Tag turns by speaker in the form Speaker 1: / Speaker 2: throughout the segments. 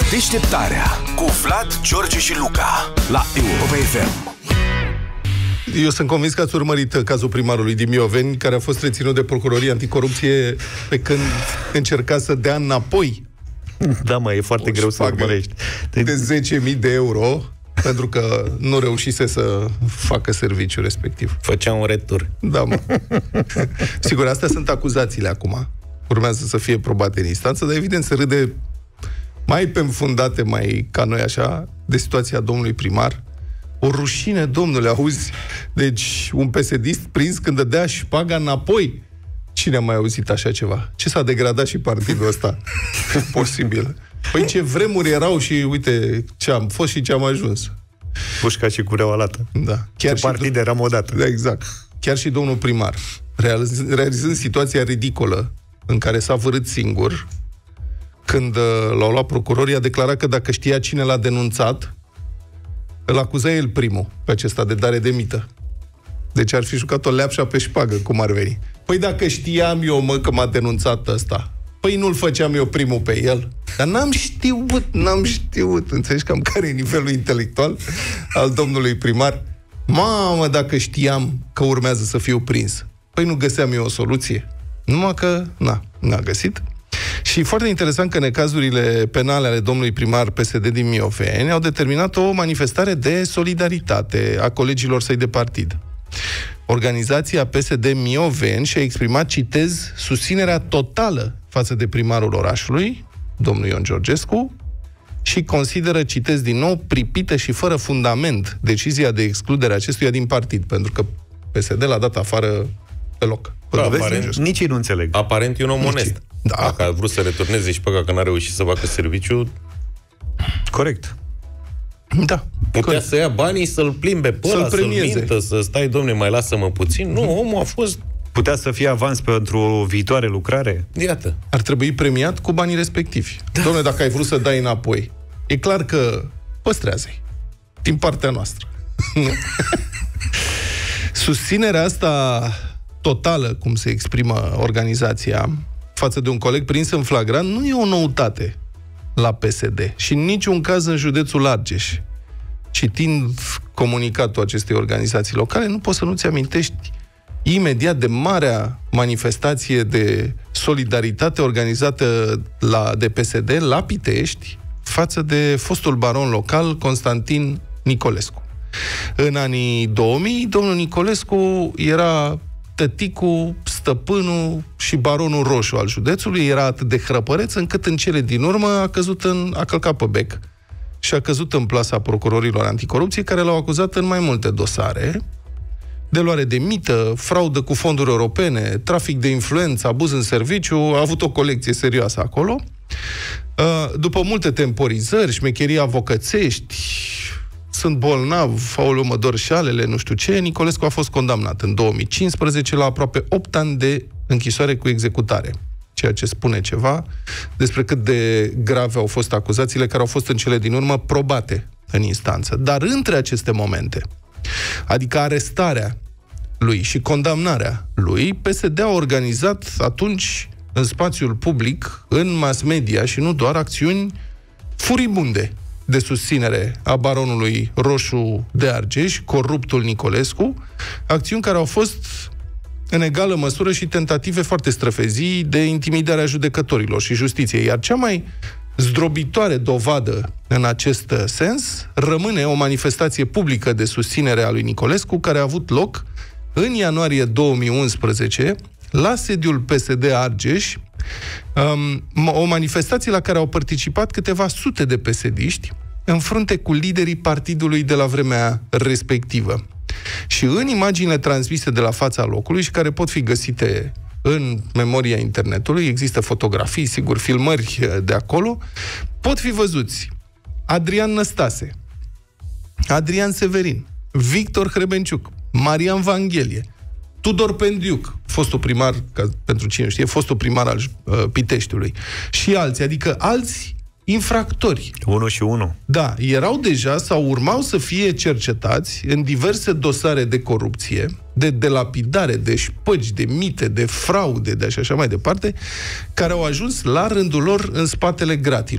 Speaker 1: Deșteptarea cu Vlad, George și Luca la Europa FM.
Speaker 2: Eu sunt convins că ați urmărit cazul primarului din Mioveni, care a fost reținut de Procuroria Anticorupție pe când încerca să dea înapoi.
Speaker 3: Da, mă, e foarte greu să urmărești.
Speaker 2: De 10.000 de euro, pentru că nu reușise să facă serviciul respectiv.
Speaker 3: Făcea un retur.
Speaker 2: Da, mă. Sigur, astea sunt acuzațiile acum. Urmează să fie probate în instanță, dar evident se râde mai pe înfundate, mai ca noi așa, de situația domnului primar. O rușine, domnule, auzi? Deci, un PSD-ist prins când dădea șpaga înapoi. Cine a mai auzit așa ceva? Ce s-a degradat și partidul ăsta? Posibil. Păi ce vremuri erau și uite ce am fost și ce am ajuns.
Speaker 3: Pușca și cureaua lată.
Speaker 2: Da. Chiar
Speaker 3: ce partid eram odată.
Speaker 2: Da, exact. Chiar și domnul primar, realizând situația ridicolă în care s-a vărât singur, când l-au luat procurorii, a declarat că dacă știa cine l-a denunțat, îl acuza el primul pe acesta de dare de mită. Deci ar fi jucat o leapșa pe șpagă, cum ar veni. Păi dacă știam eu, mă, că m-a denunțat ăsta, păi nu-l făceam eu primul pe el. Dar n-am știut. Înțelegi cam care e nivelul intelectual al domnului primar? Mamă, dacă știam că urmează să fiu prins. Păi nu găseam eu o soluție. Numai că, n-a găsit. Și foarte interesant că necazurile penale ale domnului primar PSD din Mioveni au determinat o manifestare de solidaritate a colegilor săi de partid. Organizația PSD Mioveni și-a exprimat, citez, susținerea totală față de primarul orașului, domnul Ion Georgescu, și consideră, citez din nou, pripită și fără fundament decizia de excludere a acestuia din partid, pentru că PSD l-a dat afară pe loc.
Speaker 3: Nici ei nu înțeleg.
Speaker 4: Aparent e un om onest.
Speaker 2: Da.
Speaker 4: Dacă a vrut să returneze și păcat că n-a reușit să facă serviciu,
Speaker 3: corect.
Speaker 2: Da.
Speaker 4: Putea să ia banii, să-l plimbe pe ăla, să-l mintă, să stai, domne, mai lasă-mă puțin. Nu, omul a fost...
Speaker 3: Putea să fie avans pentru o viitoare lucrare?
Speaker 4: Iată.
Speaker 2: Ar trebui premiat cu banii respectivi. Da. Dom'le, dacă ai vrut să dai înapoi, e clar că păstrează-i. Din partea noastră. Susținerea asta totală, cum se exprimă organizația, față de un coleg prins în flagrant, nu e o noutate la PSD. Și în niciun caz în județul Argeș. Citind comunicatul acestei organizații locale, nu poți să nu-ți amintești imediat de marea manifestație de solidaritate organizată de PSD la Pitești față de fostul baron local Constantin Nicolescu. În anii 2000, domnul Nicolescu era tăticul, stăpânul și baronul roșu al județului, era atât de hrăpăreț încât în cele din urmă a călcat pe bec și a căzut în plasa procurorilor anticorupție, care l-au acuzat în mai multe dosare de luare de mită, fraudă cu fonduri europene, trafic de influență, abuz în serviciu. A avut o colecție serioasă acolo. După multe temporizări, șmecherii avocățești, sunt bolnav, aoleu, mă dor șalele, nu știu ce, Nicolescu a fost condamnat în 2015 la aproape 8 ani de închisoare cu executare. Ceea ce spune ceva despre cât de grave au fost acuzațiile care au fost în cele din urmă probate în instanță. Dar între aceste momente, adică arestarea lui și condamnarea lui, PSD a organizat atunci în spațiul public, în mass media și nu doar, acțiuni furibunde de susținere a baronului roșu de Argeș, coruptul Nicolescu, acțiuni care au fost în egală măsură și tentative foarte străfezii de intimidarea judecătorilor și justiției. Iar cea mai zdrobitoare dovadă în acest sens rămâne o manifestație publică de susținere a lui Nicolescu, care a avut loc în ianuarie 2011 la sediul PSD Argeș, o manifestație la care au participat câteva sute de PSD-iști în frunte cu liderii partidului de la vremea respectivă. Și în imaginile transmise de la fața locului și care pot fi găsite în memoria internetului, există fotografii, sigur, filmări de acolo, pot fi văzuți Adrian Năstase, Adrian Severin, Victor Hrebenciuc, Marian Vanghelie, Tudor Pendiuc, fostul primar, pentru cine știe, fostul primar al Piteștiului, și alții, adică alți infractori.
Speaker 3: 1 și 1.
Speaker 2: Da, erau deja sau urmau să fie cercetați în diverse dosare de corupție, de delapidare, de șpăgi, de mite, de fraude, de așa mai departe, care au ajuns la rândul lor în spatele gratilor.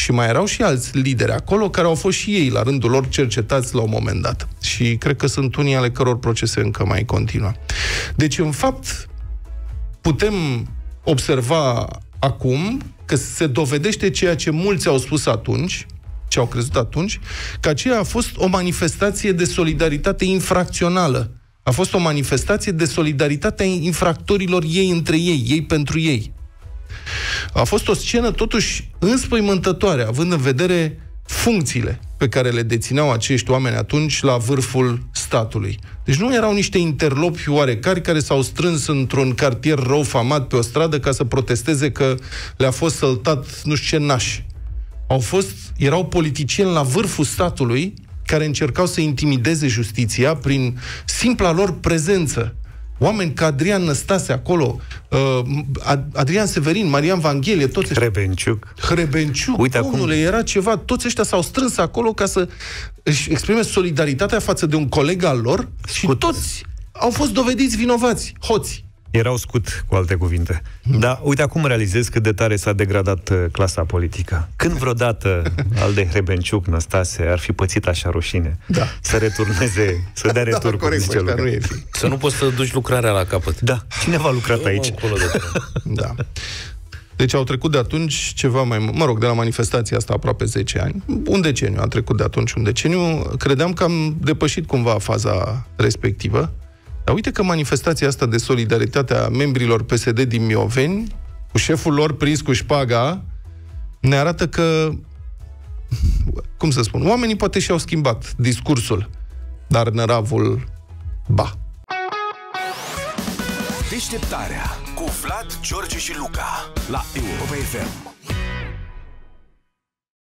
Speaker 2: Și mai erau și alți lideri acolo care au fost și ei, la rândul lor, cercetați la un moment dat. Și cred că sunt unii ale căror procese încă mai continuă. Deci, în fapt, putem observa acum că se dovedește ceea ce mulți au spus atunci, ce au crezut atunci, că aceea a fost o manifestație de solidaritate infracțională. A fost o manifestație de solidaritate a infractorilor ei între ei, ei pentru ei. A fost o scenă totuși înspăimântătoare, având în vedere funcțiile pe care le dețineau acești oameni atunci la vârful statului. Deci nu erau niște interlopi oarecari care s-au strâns într-un cartier rău famat pe o stradă ca să protesteze că le-a fost săltat nu știu ce naș. Erau politicieni la vârful statului care încercau să intimideze justiția prin simpla lor prezență. Oameni ca Adrian Năstase acolo, Adrian Severin, Marian Vanghelie, toți Hrebenciuc,
Speaker 3: uite,
Speaker 2: domnule, era ceva, toți ăștia s-au strâns acolo ca să își exprime solidaritatea față de un coleg al lor și toți au fost dovediți vinovați, hoți.
Speaker 3: Erau scut, cu alte cuvinte. Dar uite, acum realizez cât de tare s-a degradat clasa politică. Când vreodată al de Hrebenciuc, Năstase, ar fi pățit așa rușine?
Speaker 2: Da.
Speaker 3: Să returneze, să dea retur, cum zice Luca.
Speaker 4: Să nu poți să duci lucrarea la capăt.
Speaker 3: Da. Cineva a lucrat aici.
Speaker 2: Da. Deci au trecut de atunci ceva mai... Mă rog, de la manifestația asta aproape 10 ani. Un deceniu. A trecut de atunci un deceniu. Credeam că am depășit cumva faza respectivă. Dar uite că manifestația asta de solidaritate a membrilor PSD din Mioveni, cu șeful lor prins cu șpaga, ne arată că, cum să spun, oamenii poate și-au schimbat discursul, dar năravul, ba.
Speaker 1: Deșteptarea cu Vlad, George și Luca la Europa FM.